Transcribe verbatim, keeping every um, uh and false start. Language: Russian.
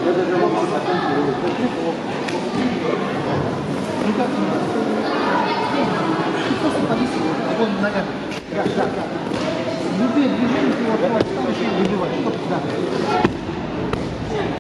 Я даже могу потом ну как не надо? Ты просто повиси обоими ногами. Да, да, да. Любые движения ты вот ставишь и выбиваешь. Да.